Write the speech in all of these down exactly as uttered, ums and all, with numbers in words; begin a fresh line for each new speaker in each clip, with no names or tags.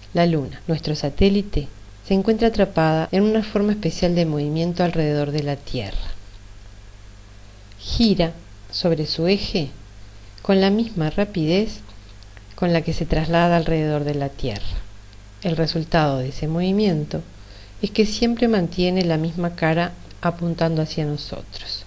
La Luna, nuestro satélite, se encuentra atrapada en una forma especial de movimiento alrededor de la Tierra. Gira sobre su eje con la misma rapidez con la que se traslada alrededor de la Tierra. El resultado de ese movimiento es que siempre mantiene la misma cara apuntando hacia nosotros.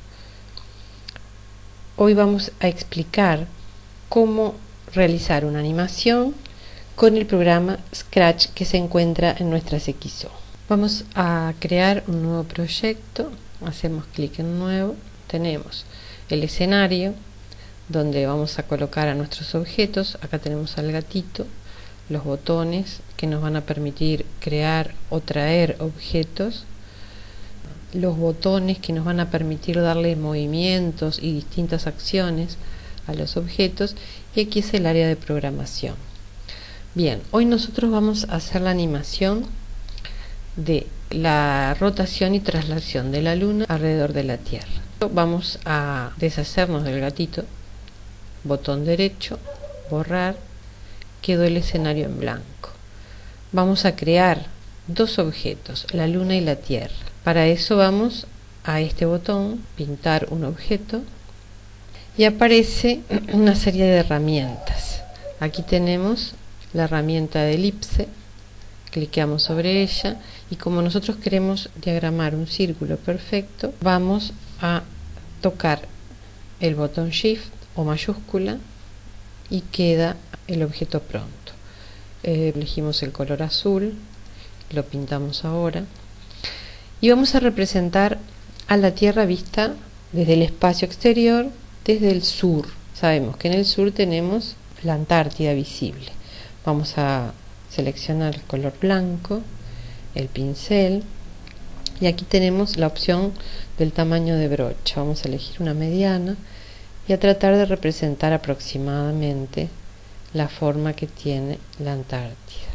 Hoy vamos a explicar cómo realizar una animación con el programa Scratch que se encuentra en nuestras X O. Vamos a crear un nuevo proyecto, hacemos clic en nuevo, tenemos el escenario donde vamos a colocar a nuestros objetos. Acá tenemos al gatito, los botones que nos van a permitir crear o traer objetos, los botones que nos van a permitir darle movimientos y distintas acciones a los objetos, y aquí es el área de programación. Bien, hoy nosotros vamos a hacer la animación de la rotación y traslación de la Luna alrededor de la Tierra. Vamos a deshacernos del gatito, botón derecho, borrar, quedó el escenario en blanco. Vamos a crear dos objetos, la Luna y la Tierra. Para eso vamos a este botón, pintar un objeto, y aparece una serie de herramientas. Aquí tenemos la herramienta de elipse, cliqueamos sobre ella y como nosotros queremos diagramar un círculo perfecto, vamos a tocar el botón Shift o mayúscula y queda el objeto pronto. Eh, elegimos el color azul, lo pintamos ahora y vamos a representar a la Tierra vista desde el espacio exterior, desde el sur. Sabemos que en el sur tenemos la Antártida visible. Vamos a seleccionar el color blanco, el pincel, y aquí tenemos la opción del tamaño de brocha. Vamos a elegir una mediana y a tratar de representar aproximadamente la forma que tiene la Antártida.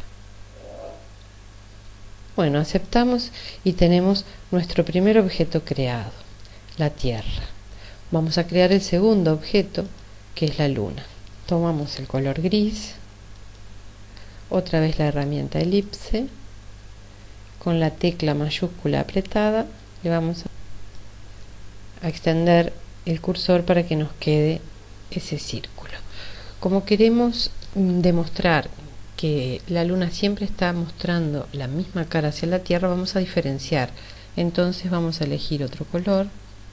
Bueno, aceptamos y tenemos nuestro primer objeto creado, la Tierra. Vamos a crear el segundo objeto, que es la Luna. Tomamos el color gris, otra vez la herramienta elipse, con la tecla mayúscula apretada le vamos a extender el cursor para que nos quede ese círculo. Como queremos demostrar que la Luna siempre está mostrando la misma cara hacia la Tierra, vamos a diferenciar. Entonces vamos a elegir otro color.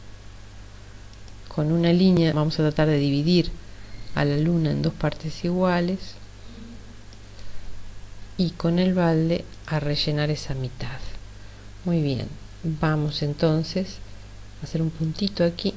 Con una línea vamos a tratar de dividir a la Luna en dos partes iguales y con el balde a rellenar esa mitad. Muy bien, vamos entonces a hacer un puntito aquí.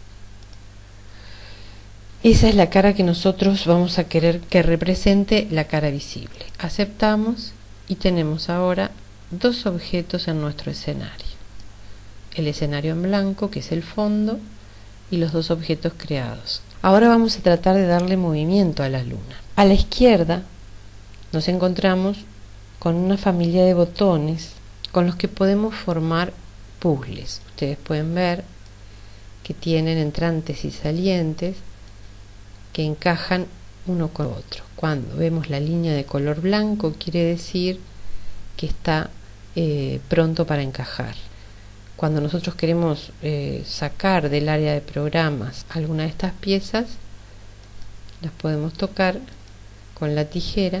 Esa es la cara que nosotros vamos a querer que represente la cara visible. Aceptamos y tenemos ahora dos objetos en nuestro escenario. El escenario en blanco, que es el fondo, y los dos objetos creados. Ahora vamos a tratar de darle movimiento a la Luna. A la izquierda nos encontramos con una familia de botones con los que podemos formar puzzles. Ustedes pueden ver que tienen entrantes y salientes que encajan uno con otro. Cuando vemos la línea de color blanco, quiere decir que está eh, pronto para encajar. Cuando nosotros queremos eh, sacar del área de programas alguna de estas piezas, las podemos tocar con la tijera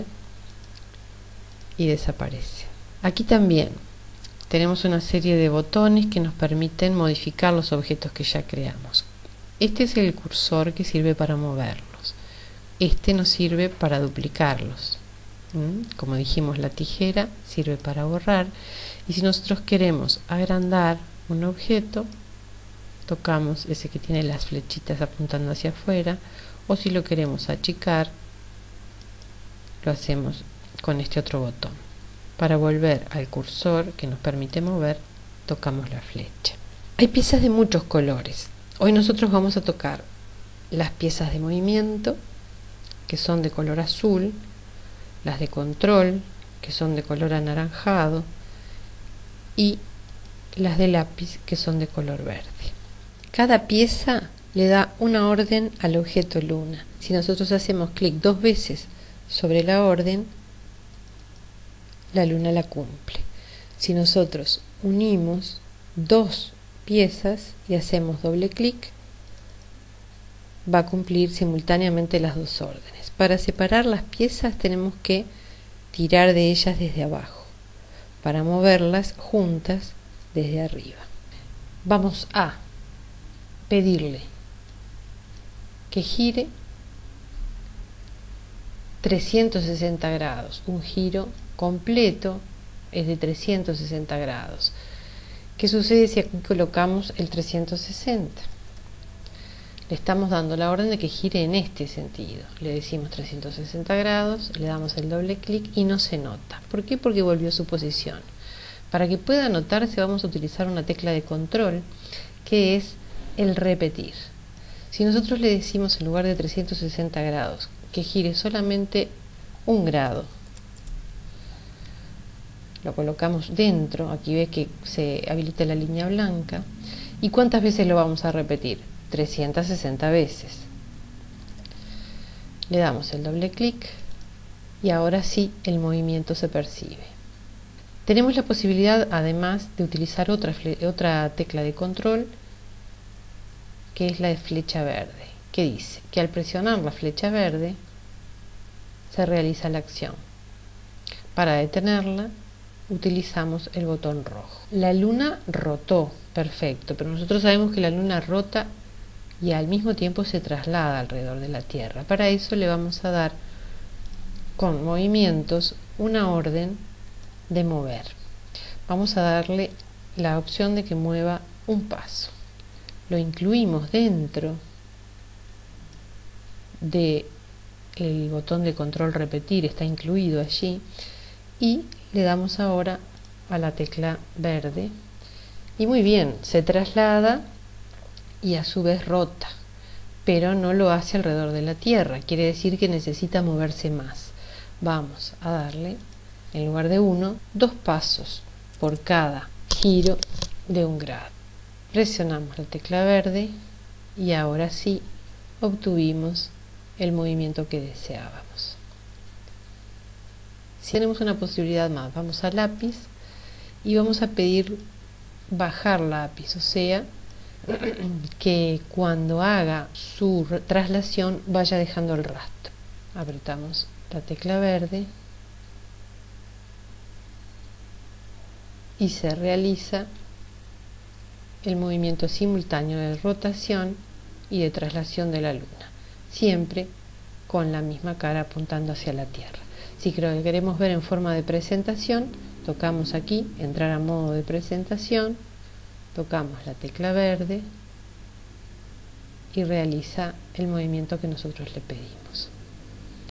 y desaparece. Aquí también tenemos una serie de botones que nos permiten modificar los objetos que ya creamos. Este es el cursor que sirve para moverlos. Este nos sirve para duplicarlos. ¿Mm? Como dijimos, la tijera sirve para borrar. Y si nosotros queremos agrandar un objeto, tocamos ese que tiene las flechitas apuntando hacia afuera, o si lo queremos achicar, lo hacemos con este otro botón. Para volver al cursor que nos permite mover, tocamos la flecha. Hay piezas de muchos colores. Hoy nosotros vamos a tocar las piezas de movimiento, que son de color azul, las de control, que son de color anaranjado, y las de lápiz, que son de color verde. Cada pieza le da una orden al objeto Luna. Si nosotros hacemos clic dos veces sobre la orden, la luna la cumple. Si nosotros unimos dos piezas y hacemos doble clic, va a cumplir simultáneamente las dos órdenes. Para separar las piezas tenemos que tirar de ellas desde abajo, para moverlas juntas desde arriba. Vamos a pedirle que gire trescientos sesenta grados, un giro completo es de trescientos sesenta grados. ¿Qué sucede si aquí colocamos el trescientos sesenta? Le estamos dando la orden de que gire en este sentido. Le decimos trescientos sesenta grados, le damos el doble clic y no se nota. ¿Por qué? Porque volvió a su posición. Para que pueda notarse vamos a utilizar una tecla de control que es el repetir. Si nosotros le decimos en lugar de trescientos sesenta grados que gire solamente un grado, lo colocamos dentro, aquí ve que se habilita la línea blanca. ¿Y cuántas veces lo vamos a repetir? trescientas sesenta veces. Le damos el doble clic y ahora sí el movimiento se percibe. Tenemos la posibilidad además de utilizar otra, otra tecla de control, que es la de flecha verde, que dice que al presionar la flecha verde se realiza la acción. Para detenerla utilizamos el botón rojo. La luna rotó, perfecto, pero nosotros sabemos que la luna rota y al mismo tiempo se traslada alrededor de la Tierra. Para eso le vamos a dar con movimientos una orden de mover. Vamos a darle la opción de que mueva un paso. Lo incluimos dentro de el botón de control repetir, está incluido allí, y le damos ahora a la tecla verde y muy bien, se traslada y a su vez rota, pero no lo hace alrededor de la Tierra, quiere decir que necesita moverse más. Vamos a darle, en lugar de uno, dos pasos por cada giro de un grado. Presionamos la tecla verde y ahora sí obtuvimos el movimiento que deseábamos. Si tenemos una posibilidad más, vamos a lápiz y vamos a pedir bajar lápiz, o sea, que cuando haga su traslación vaya dejando el rastro. Apretamos la tecla verde y se realiza el movimiento simultáneo de rotación y de traslación de la luna, siempre con la misma cara apuntando hacia la Tierra. Si queremos ver en forma de presentación, tocamos aquí, entrar a modo de presentación, tocamos la tecla verde y realiza el movimiento que nosotros le pedimos.